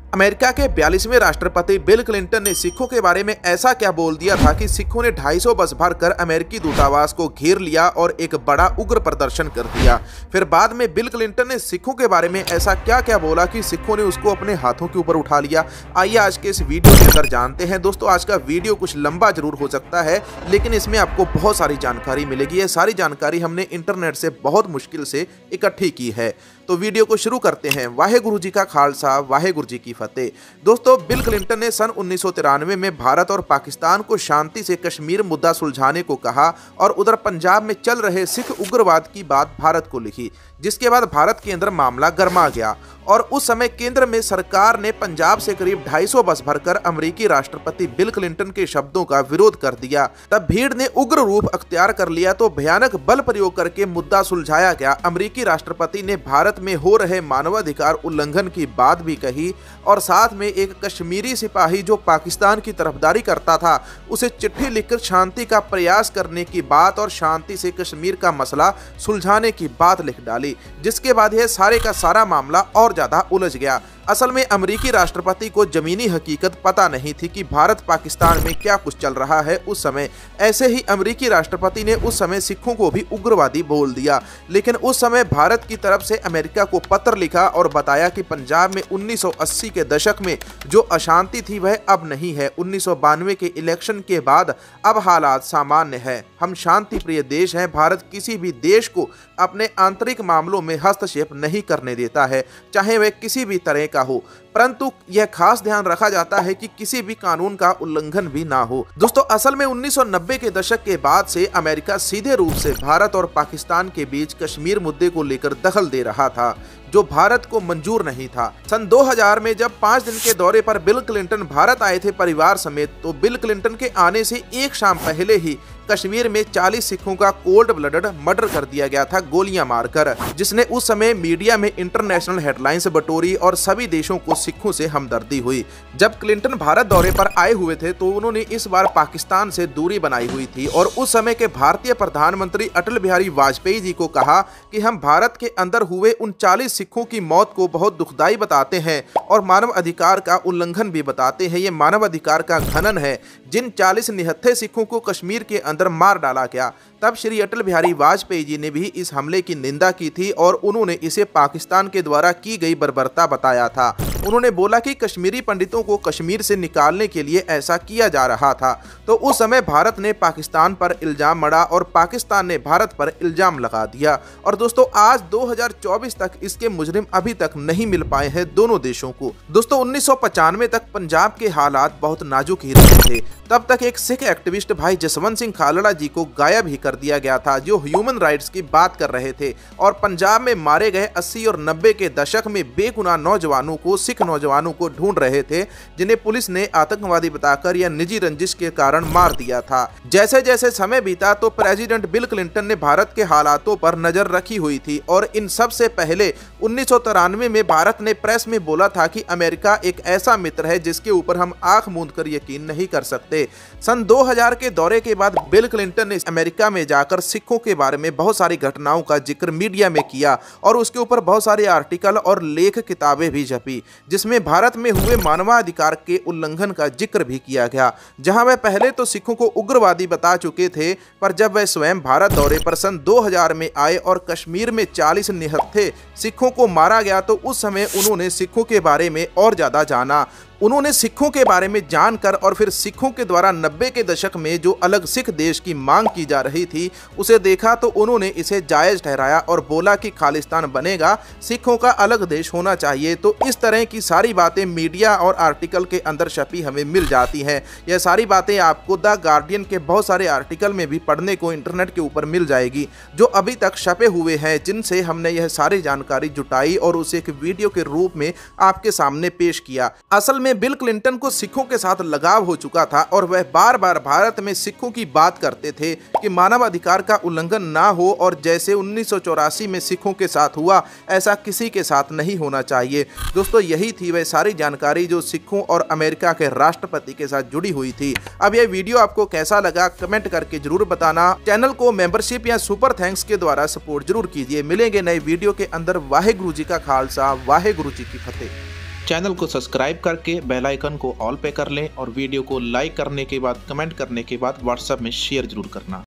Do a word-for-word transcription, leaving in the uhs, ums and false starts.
America के बयालीसवें राष्ट्रपति bill Clinton ने सिखों के बारे में ऐसा क्या बोल दिया था कि सिखों ने ढाई सौ बस भरकर अमेरिकी दूतावास को घेर लिया और एक बड़ा उग्र प्रदर्शन कर दिया। फिर बाद में बिल क्लिंटन ने सिखों के बारे में ऐसा क्या क्या बोला कि सिखों ने उसको अपने हाथों के ऊपर उठा लिया। आइए आज के इस वीडियो के अंदर जानते हैं। दोस्तों, आज का वीडियो कुछ लंबा जरूर हो सकता है, लेकिन इसमें आपको बहुत सारी जानकारी मिलेगी। ये सारी जानकारी हमने इंटरनेट से बहुत मुश्किल से इकट्ठी की है। तो वीडियो को शुरू करते हैं। वाहेगुरु जी का खालसा, वाहेगुरु जी की फतेह। दोस्तों, बिल क्लिंटन ने सन उन्नीस सौ तिरानवे में भारत और पाकिस्तान को शांति से कश्मीर मुद्दा सुलझाने को कहा और उधर पंजाब में चल रहे सिख उग्रवाद की बात भारत को लिखी, जिसके बाद भारत के अंदर मामला गर्मा गया और उस समय केंद्र में सरकार ने पंजाब से करीब ढाई सौ बस भरकर अमेरिकी राष्ट्रपति बिल क्लिंटन के शब्दों का विरोध कर दिया। तब भीड़ ने उग्र रूप अख्तियार कर लिया तो भयानक बल प्रयोग करके मुद्दा सुलझाया गया। अमेरिकी राष्ट्रपति ने भारत में हो रहे मानवाधिकार उल्लंघन की बात भी कही और साथ में एक कश्मीरी सिपाही जो पाकिस्तान की तरफदारी करता था उसे चिट्ठी लिखकर शांति का प्रयास करने की बात और शांति से कश्मीर का मसला सुलझाने की बात लिख डाली, जिसके बाद यह सारे का सारा मामला और ज्यादा उलझ गया। असल में अमेरिकी राष्ट्रपति को जमीनी हकीकत पता नहीं थी कि भारत पाकिस्तान में क्या कुछ चल रहा है उस समय। ऐसे ही अमेरिकी राष्ट्रपति ने उस समय सिखों को भी उग्रवादी बोल दिया, लेकिन उस समय भारत की तरफ से अमेरिका को पत्र लिखा और बताया कि पंजाब में उन्नीस सौ अस्सी के दशक में जो अशांति थी वह अब नहीं है। उन्नीस सौ बानवे के इलेक्शन के बाद अब हालात सामान्य है। हम शांति प्रिय देश हैं। भारत किसी भी देश को अपने आंतरिक मामलों में हस्तक्षेप नहीं करने देता है, चाहे वह किसी भी तरह का हो, परंतु यह खास ध्यान रखा जाता है कि किसी भी कानून का उल्लंघन भी ना हो। दोस्तों, असल में उन्नीस सौ नब्बे के दशक के बाद से अमेरिका सीधे रूप से भारत और पाकिस्तान के बीच कश्मीर मुद्दे को लेकर दखल दे रहा था, जो भारत को मंजूर नहीं था। सन दो हज़ार में जब पाँच दिन के दौरे पर बिल क्लिंटन भारत आए थे परिवार समेत, तो बिल क्लिंटन के आने से एक शाम पहले ही कश्मीर में चालीस सिखों का कोल्ड ब्लडेड मर्डर कर दिया गया था गोलियां मारकर, जिसने उस समय मीडिया में इंटरनेशनल हेडलाइंस बटोरी और सभी देशों को सिखों से हमदर्दी हुई। जब क्लिंटन भारत दौरे पर आए हुए थे तो उन्होंने इस बार पाकिस्तान से दूरी बनाई हुई थी और उस समय के भारतीय प्रधानमंत्री अटल बिहारी वाजपेयी जी को कहा कि हम भारत के अंदर हुए उन चालीस सिखों की मौत को बहुत दुखदाई बताते हैं और मानव अधिकार का उल्लंघन भी बताते हैं। ये मानव अधिकार का घनन है। जिन चालीस निहत्थे सिखों को कश्मीर के अंदर मार डाला गया, तब श्री अटल बिहारी वाजपेयी जी ने भी इस हमले की निंदा की थी और उन्होंने इसे पाकिस्तान के द्वारा की गई बर्बरता बताया था। उन्होंने बोला कि कश्मीरी पंडितों को कश्मीर से निकालने के लिए ऐसा किया जा रहा था। तो उस समय भारत ने पाकिस्तान पर इल्जाम मढ़ा और पाकिस्तान ने भारत पर इल्जाम लगा दिया। और दोस्तों, आज दो हज़ार चौबीस तक इसके मुजरिम अभी तक नहीं मिल पाए हैं दोनों देशों को। दोस्तों, उन्नीस सौ पचानवे तक पंजाब के हालात बहुत नाजुक ही रहे थे। तब तक एक सिख एक्टिविस्ट भाई जसवंत सिंह खालड़ा जी को गायब ही कर दिया गया था, जो ह्यूमन राइट्स की बात कर रहे थे और पंजाब में मारे गए अस्सी और नब्बे के दशक में बेगुनाह नौजवानों को, सिख नौजवानों को ढूंढ रहे थे, जिन्हें पुलिस ने आतंकवादी बताकर या निजी रंजिश के कारण मार दिया था। जैसे जैसे समय बीता तो प्रेसिडेंट बिल क्लिंटन ने भारत के हालातों पर नजर रखी हुई थी और इन सब से पहले उन्नीस सौ तिरानवे में भारत ने प्रेस में बोला था कि अमेरिका एक ऐसा मित्र है जिसके ऊपर हम आंख मूंद कर यकीन नहीं कर सकते। सन दो हज़ार के दौरे के बाद बिल क्लिंटन ने अमेरिका में जाकर सिखों के बारे में बहुत सारी घटनाओं का जिक्र मीडिया में किया और उसके ऊपर बहुत सारे आर्टिकल और लेख किताबें भी छपी, जिसमें भारत में हुए मानवाधिकार के उल्लंघन का जिक्र भी किया गया। जहां वह पहले तो सिखों को उग्रवादी बता चुके थे, पर जब वह स्वयं भारत दौरे पर सन दो हज़ार में आए और कश्मीर में चालीस निहत्थे सिखों को मारा गया तो उस समय उन्होंने सिखों के बारे में और ज्यादा जाना। उन्होंने सिखों के बारे में जानकर और फिर सिखों के द्वारा नब्बे के दशक में जो अलग सिख देश की मांग की जा रही थी उसे देखा तो उन्होंने इसे जायज ठहराया और बोला कि खालिस्तान बनेगा, सिखों का अलग देश होना चाहिए। तो इस तरह की सारी बातें मीडिया और आर्टिकल के अंदर छपी हमें मिल जाती हैं। यह सारी बातें आपको द गार्डियन के बहुत सारे आर्टिकल में भी पढ़ने को इंटरनेट के ऊपर मिल जाएगी, जो अभी तक छपे हुए हैं, जिनसे हमने यह सारी जानकारी जुटाई और उसे एक वीडियो के रूप में आपके सामने पेश किया। असल में में बिल क्लिंटन को सिखों के साथ लगाव हो चुका था और वह बार बार भारत में सिखों की बात करते थे कि मानवाधिकार का उल्लंघन ना हो और जैसे उन्नीस सौ चौरासी में सिखों के साथ हुआ ऐसा किसी के साथ नहीं होना चाहिए। दोस्तों, यही थी वह सारी जानकारी जो सिखों और अमेरिका के राष्ट्रपति के साथ जुड़ी हुई थी। अब यह वीडियो आपको कैसा लगा कमेंट करके जरूर बताना। चैनल को मेंबरशिप या सुपर थैंक्स के द्वारा सपोर्ट जरूर कीजिए। मिलेंगे नए वीडियो के अंदर। वाहेगुरु जी का खालसा, वाहेगुरु जी की फतेह। चैनल को सब्सक्राइब करके बेल आइकन को ऑल पे कर लें और वीडियो को लाइक करने के बाद कमेंट करने के बाद व्हाट्सएप में शेयर जरूर करना।